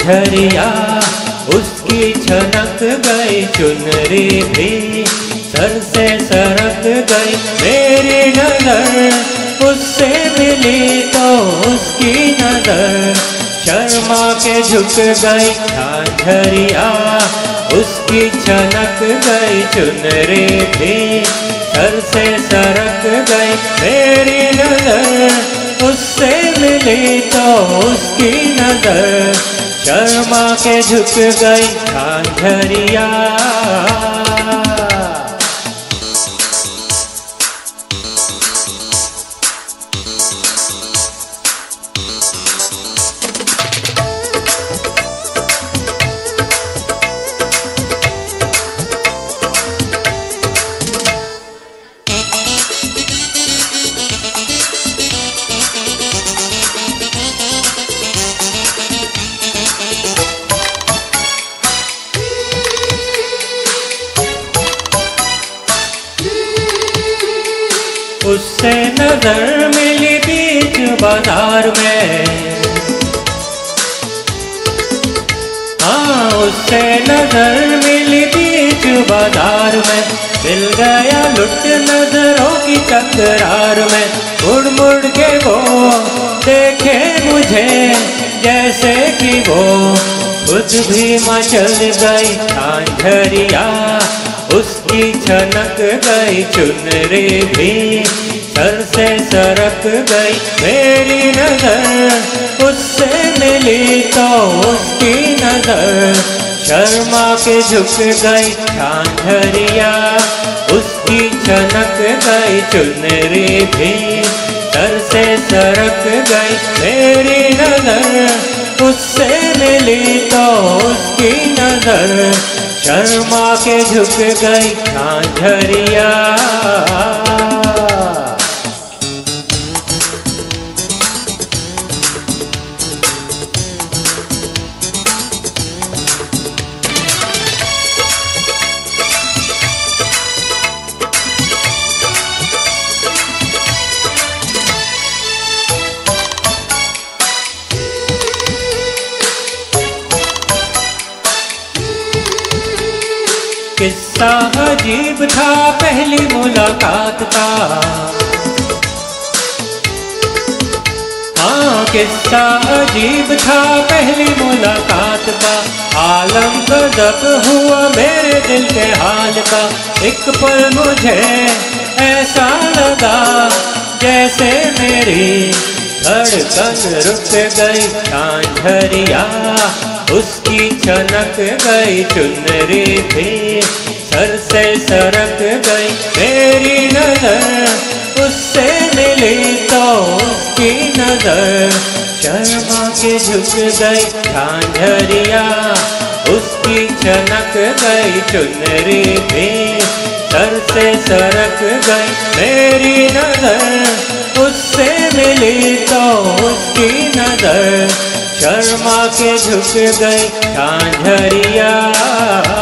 झांझरिया उसकी छनक गई चुनरी भी, सर से सरक गई मेरी नजर, उससे मिली तो उसकी नजर शर्मा के झुक गई झांझरिया, उसकी छनक गई चुनरी भी, सर से सरक गई मेरी नजर, उससे मिली तो उसकी नजर शर्मा के झुक गई झांझरिया। उससे नजर मिली बीच बाजार में, हाँ उससे नजर मिली बीच बाजार में, मिल गया लुट नजरों की तकरार में, मुड़ मुड़ के वो देखे मुझे जैसे कि वो खुद भी मचल गई झांझरिया, उसकी छनक गई चुनरी भी, सर से सरक गई मेरी नजर, उससे मिली तो उसकी नजर शर्मा के झुक गई झांझरिया, उसकी छनक गई चुनरी भी, सर से सरक गई मेरी नजर, उससे मिली तो उसकी नजर शर्मा के झुक गई झांझरिया। किस्सा अजीब था पहली मुलाकात का, हाँ किस्सा अजीब था पहली मुलाकात का, आलम गज़ब हुआ मेरे दिल के हाल का, एक पल मुझे ऐसा लगा जैसे मेरी धड़कन रुक गई झांझरिया, उसकी छनक गई चुनरी भी, सर से सरक गई मेरी नजर, उससे मिली तो उसकी नजर शर्मा के झुक गई झांझरिया, उसकी छनक गई चुनरी भी, सर से सरक गई मेरी नजर, उससे मिली तो उसकी नजर शर्मा के झुक गई झांझरिया।